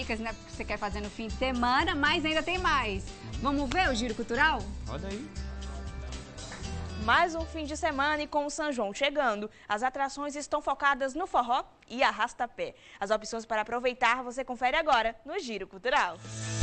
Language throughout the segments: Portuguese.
dicas, né, que você quer fazer no fim de semana, mas ainda tem mais. Vamos ver o Giro Cultural? Roda aí. Mais um fim de semana e com o São João chegando, as atrações estão focadas no forró e arrasta-pé. As opções para aproveitar você confere agora no Giro Cultural.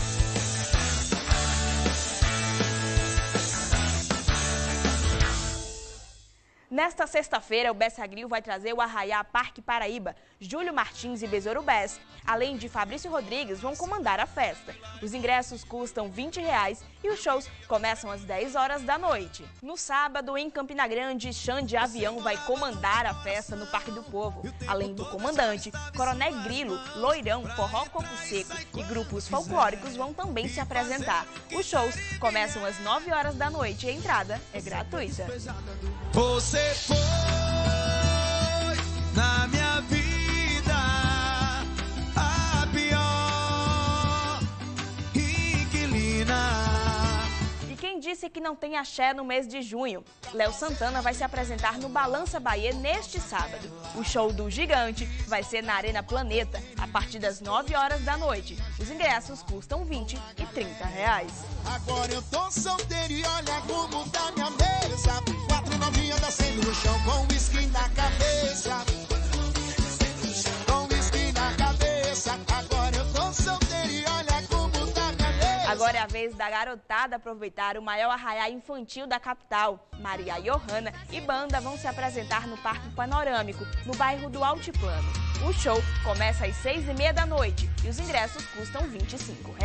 Nesta sexta-feira, o Bessa Grill vai trazer o Arraiá Parque Paraíba. Júlio Martins e Besouro Bess, além de Fabrício Rodrigues, vão comandar a festa. Os ingressos custam R$20 e os shows começam às 10 horas da noite. No sábado, em Campina Grande, Xande Avião vai comandar a festa no Parque do Povo. Além do comandante, Coroné Grilo, Loirão, Forró Coco Seco e grupos folclóricos vão também se apresentar. Os shows começam às 9 horas da noite e a entrada é gratuita. Você foi na minha vida a pior inquilina. E quem disse que não tem axé no mês de junho? Léo Santana vai se apresentar no Balança Bahia neste sábado. O show do Gigante vai ser na Arena Planeta, a partir das 9 horas da noite. Os ingressos custam R$20 e R$30. Agora eu tô solteiro e olha como tá minha mesa. 4 novinhas descendo no chão com uísque na cabeça. Com uísque na cabeça. Agora eu tô solteiro e olha como tá minha mesa. Agora é a vez da garotada aproveitar o maior arraiá infantil da capital. Maria Johanna e banda vão se apresentar no Parque Panorâmico, no bairro do Altiplano. O show começa às 6h30 da noite e os ingressos custam R$25.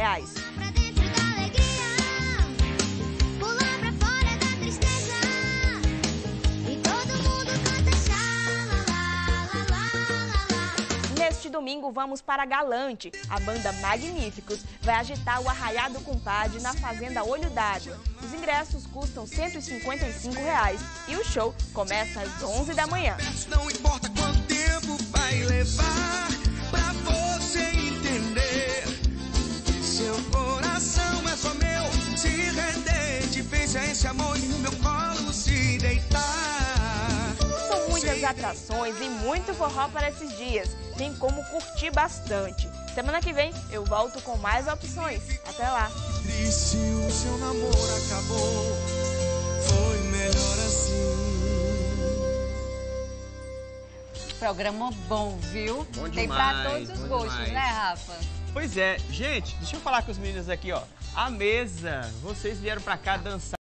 Neste domingo vamos para Galante. A banda Magníficos vai agitar o Arraiá do Compadre na Fazenda Olho d'Água. Os ingressos custam R$155 e o show começa às 11 da manhã. Não importa quanto tempo vai levar pra você entender que seu coração é só meu. Se render, te fez a esse amor e no meu colo se deitar. São muitas atrações e muito forró para esses dias. Tem como curtir bastante. Semana que vem eu volto com mais opções. Até lá! Triste, o seu namoro acabou. Foi melhor assim. Programa bom, viu? Bom Tem demais, pra todos os bom gostos, demais. né, Rafa? Pois é, gente, deixa eu falar com os meninos aqui, ó. A mesa, vocês vieram pra cá dançar.